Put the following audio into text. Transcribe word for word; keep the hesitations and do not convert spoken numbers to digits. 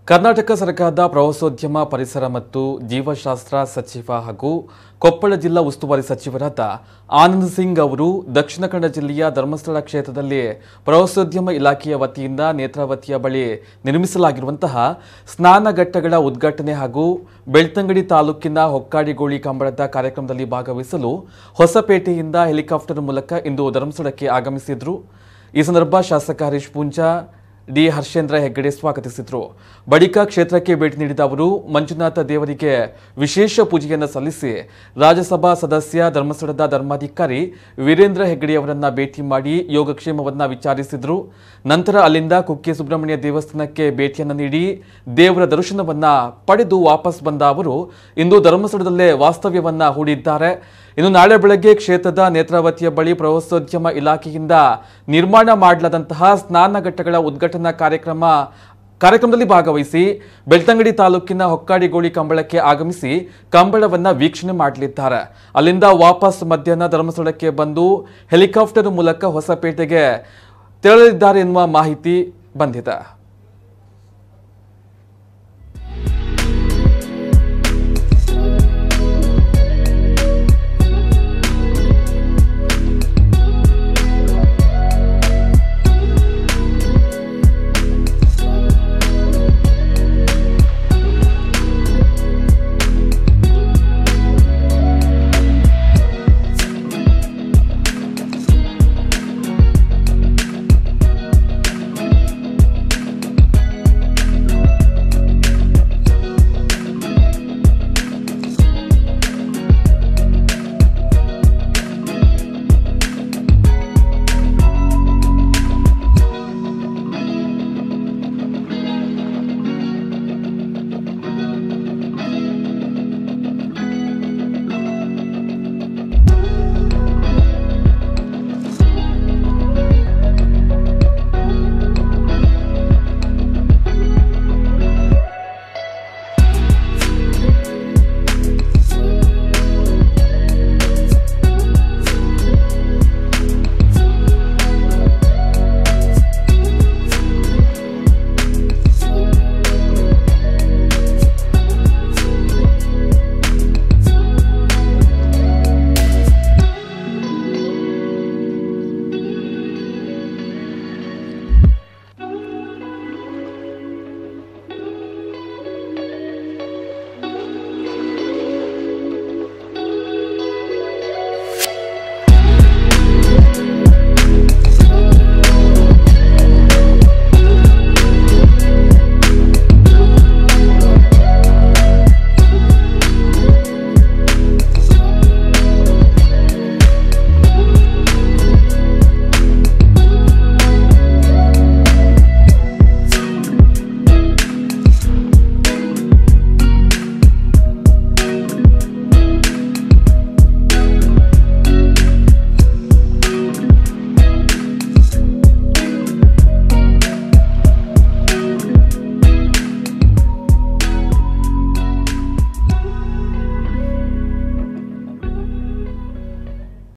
ಕರ್ನಾಟಕ ಸರ್ಕಾರದ ಪ್ರವಾಸೋದ್ಯಮ ಪರಿಸರ ಮತ್ತು ಜೀವಶಾಸ್ತ್ರ ಸಚಿವ ಹಾಗೂ ಕೊಪ್ಪಳ ಜಿಲ್ಲಾ ಉಸ್ತುವಾರಿ ಸಚಿವರಾದ ಆನಂದ್ ಸಿಂಗ್ ಅವರು ದಕ್ಷಿಣ ಕನ್ನಡ ಜಿಲ್ಲೆಯ ಧರ್ಮಸ್ಥಳ ಕ್ಷೇತ್ರದಲ್ಲಿ ಪ್ರವಾಸೋದ್ಯಮ ಇಲಾಖೆಯ ವತಿಯಿಂದ ನೇತ್ರಾವತಿಯ ಬಳಿ ನಿರ್ಮಿಸಲಾಗಿರುವಂತಹ ಸ್ನಾನಘಟ್ಟಗಳ ಉದ್ಘಾಟನೆ ಹಾಗೂ ಬೆಳ್ತಂಗಡಿ ತಾಲೂಕಿನ ಹೊಕ್ಕಾಡಿಗೋಳಿ ಕಂಬಳದ ಕಾರ್ಯಕ್ರಮದಲ್ಲಿ ಭಾಗವಹಿಸಲು ಹೊಸಪೇಟೆಯಿಂದ ಹೆಲಿಕಾಪ್ಟರ್ ಮೂಲಕ ಇಂದು ಧರ್ಮಸ್ಥಳಕ್ಕೆ ಆಗಮಿಸಿದರು। ಈ ಸಂದರ್ಭ ಶಾಸಕ ಹರೀಶ್ ಪೂಂಜಾ ಡಿ ಹರ್ಷೇಂದ್ರ ಹೆಗ್ಗಡೆ ಸ್ವಾಗತಿಸಿದರು। ಬಳಿಕ ಕ್ಷೇತ್ರಕ್ಕೆ ಭೇಟಿ ನೀಡಿದ ಅವರು ಮಂಜುನಾಥ ದೇವರಿಗೆ ವಿಶೇಷ ಪೂಜೆಯನ್ನು ಸಲ್ಲಿಸಿ ರಾಜ್ಯಸಭಾ ಸದಸ್ಯ ಧರ್ಮಸ್ಥಳದ ಧರ್ಮಾಧಿಕಾರಿ ವೀರೇಂದ್ರ ಹೆಗ್ಗಡೆ ಅವರನ್ನ ಭೇಟಿ ಮಾಡಿ ಯೋಗಕ್ಷೇಮವನ್ನ ವಿಚಾರಿಸಿದರು। ನಂತರ ಅಲ್ಲಿಂದ ಕುಕ್ಕೆ ಸುಬ್ರಹ್ಮಣ್ಯ ದೇವಸ್ಥಾನಕ್ಕೆ ಭೇಟಿಯನ್ನು ನೀಡಿ ದೇವರ ದರ್ಶನವನ್ನ ಪಡೆದು ವಾಪಸ್ ಬಂದ ಅವರು ಇಂದು ಧರ್ಮಸ್ಥಳದಲ್ಲೇ ವಾಸ್ತವ್ಯವನ್ನ ಹೂಡಿದ್ದಾರೆ। ಇನ್ನು ನಾಳೆ ಬೆಳಗ್ಗೆ ಕ್ಷೇತ್ರದ ನೇತ್ರಾವತಿಯ ಬಳಿ ಪ್ರವಾಸೋದ್ಯಮ ಇಲಾಖೆಯಿಂದ ನಿರ್ಮಾಣ ಮಾಡಲಾದಂತಹ ಸ್ನಾನಘಟ್ಟಗಳ ಉದ್ಘಾಟನಾ ಕಾರ್ಯಕ್ರಮ ಕಾರ್ಯಕ್ರಮದಲ್ಲಿ ಭಾಗವಹಿಸಿ ಬೆಳ್ತಂಗಡಿ ತಾಲೂಕಿನ ಹೊಕ್ಕಾಡಿಗೋಳಿ ಕಂಬಳಕ್ಕೆ ಆಗಮಿಸಿ ಕಂಬಳವನ್ನ ವೀಕ್ಷಣೆ ಮಾಡಲಿದ್ದಾರೆ। ಅಲ್ಲಿಂದ ವಾಪಸ್ ಮಧ್ಯಾಹ್ನ ಧರ್ಮಸ್ಥಳಕ್ಕೆ ಬಂದು ಹೆಲಿಕಾಪ್ಟರ್ ಮೂಲಕ ಹೊಸಪೇಟೆಗೆ ತೆರಳಲಿದ್ದಾರೆ ಎನ್ನುವ ಮಾಹಿತಿ ಬಂದಿದೆ।